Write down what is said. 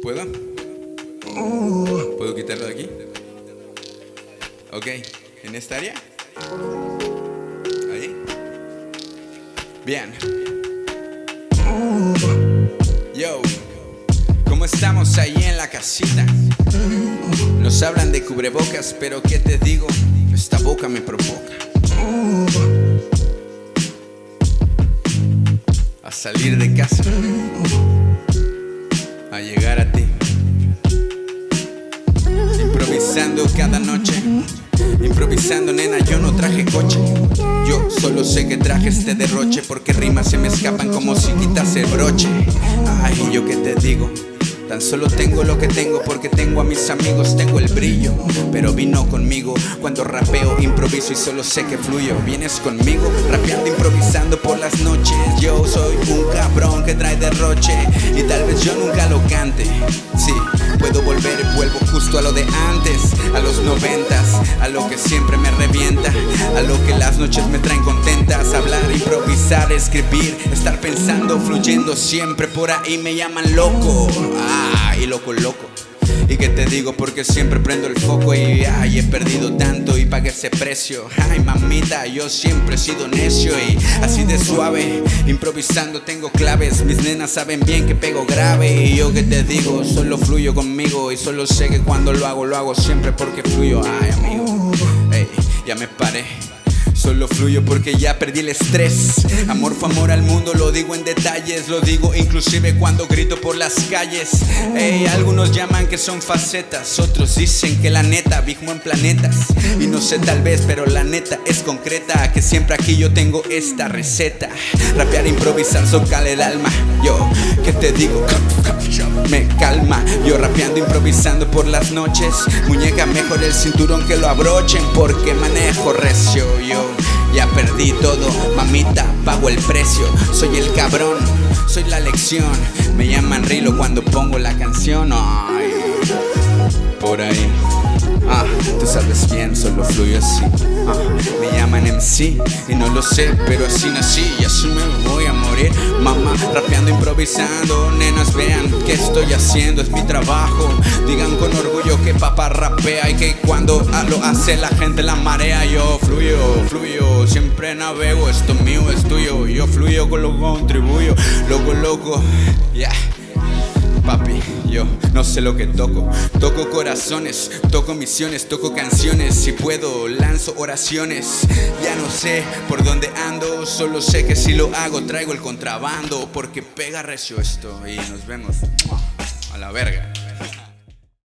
¿Puedo? ¿Puedo quitarlo de aquí? Ok, ¿en esta área? ¿Ahí? Bien. Yo, ¿cómo estamos ahí en la casita? Nos hablan de cubrebocas, pero ¿qué te digo? Esta boca me provoca a salir de casa, a llegar a ti, improvisando cada noche. Improvisando, nena, yo no traje coche. Yo solo sé que traje este derroche, porque rimas se me escapan como si quitase el broche. Ay, ¿yo qué te digo? Tan solo tengo lo que tengo porque tengo a mis amigos, tengo el brillo. Pero vino conmigo cuando rapeo, improviso y solo sé que fluyo. Vienes conmigo, rapeando, improvisando por las noches. Yo soy un cabrón que trae derroche y tal vez yo nunca lo cante. Sí, puedo volver y vuelvo justo a lo de antes, a los 90s, a lo que siempre me revienta, a lo que las noches me traen contentas. Hablar, improvisar, escribir, estar pensando, fluyendo siempre. Por ahí me llaman loco. Y loco. ¿Y qué te digo? Porque siempre prendo el foco y he perdido tanto y pagué ese precio. Ay, mamita, yo siempre he sido necio y así de suave, improvisando tengo claves. Mis nenas saben bien que pego grave. Y yo qué te digo, solo fluyo conmigo y solo sé que cuando lo hago siempre porque fluyo. Ay, amigo, hey, ya me paré. Solo fluyo porque ya perdí el estrés. Amor fue amor al mundo, lo digo en detalles. Lo digo inclusive cuando grito por las calles. Hey, algunos llaman que son facetas, otros dicen que la neta vivo en planetas. Y no sé tal vez, pero la neta es concreta, que siempre aquí yo tengo esta receta. Rapear, improvisar, socar el alma. Yo, ¿qué te digo? Me calma. Yo rapeando, improvisando por las noches. Muñeca, mejor el cinturón que lo abrochen, porque manejo recio. Yo ya perdí todo, mamita, pago el precio. Soy el cabrón, soy la lección. Me llaman Rilo cuando pongo la canción. Ay, por ahí. Tú sabes bien, solo fluyo así. Me llaman MC y no lo sé, pero así nací y así me voy a morir. Mamá, rapeando, improvisando, nenas vean que estoy haciendo, es mi trabajo. Digan con orgullo que papá rapea y que cuando lo hace la gente la marea. Yo fluyo, siempre navego, esto mío es tuyo. Yo fluyo con lo que contribuyo, loco, yeah. Papi, yo no sé lo que toco. Toco corazones, toco misiones, toco canciones. Si puedo, lanzo oraciones. Ya no sé por dónde ando, solo sé que si lo hago traigo el contrabando, porque pega recio esto y nos vemos a la verga.